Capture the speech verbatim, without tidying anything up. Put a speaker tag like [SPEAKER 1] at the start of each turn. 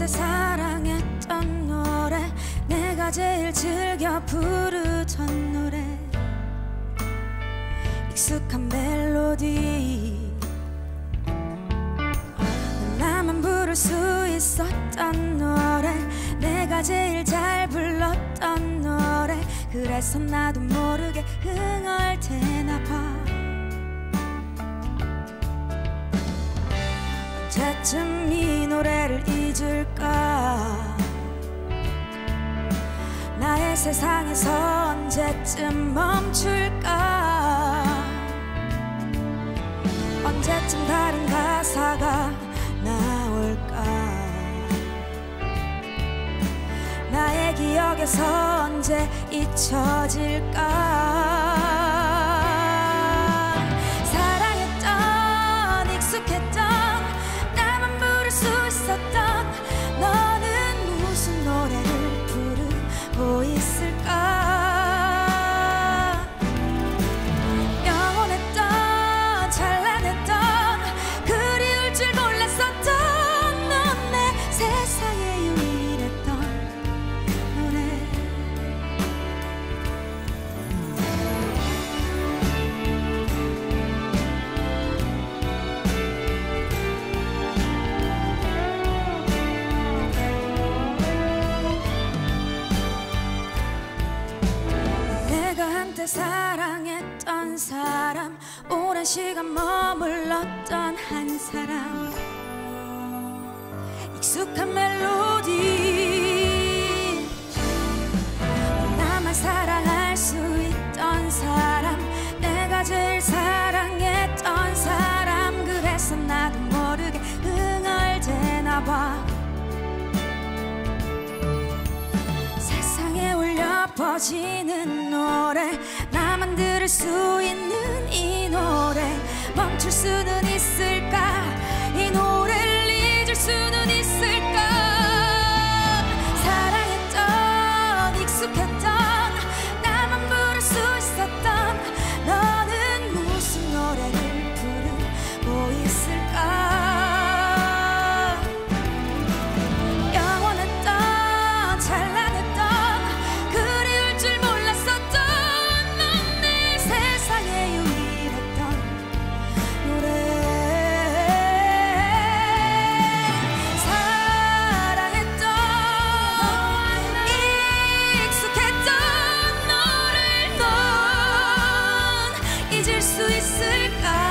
[SPEAKER 1] 한때 사랑했던 노래, 내가 제일 즐겨 부르던 노래, 익숙한 멜로디, 나만 부를 수 있었던 노래, 내가 제일 잘 불렀던 노래. 그래서 나도 모르게 흥얼대나봐. 언제쯤 이 노래를 잊을까? 나의 세상에서 언제쯤 멈출까? 언제쯤 다른 가사가 나올까? 나의 기억에서 언제 잊혀질까? 사랑했던, 익숙했던, 나만 부를 수 있었던, 너는 무슨 노래를 부르고 있을까? 영원했던, 찬란했던, 그리울 줄 몰랐었던, 넌 내 세상에 유일했던 노래. 내가 한때 사랑했던 사람, 오랜 시간 머물렀던 한 사람, 익숙한 멜로디, 나만 사랑할 수 있던 사람, 내가 제일 사랑했던 사람. 그래서 나도 모르게 흥얼대나봐. 세상에 울려 퍼지는 노래, 나만 들을 수 있는 이 노래. 멈출 수는 있을까? 이 노래를 잊을 수는 있을까? 사랑했던, 익숙했던, 나만 부를 수 있었던, 너는 무슨 노래를 부르고 있을까? 영원했던, 찬란했던, 그리울 줄 몰랐었던, 넌 내 세상에 유일했던 노래. 사랑했던, 익숙했던 너를 넌 잊을 수 있을까?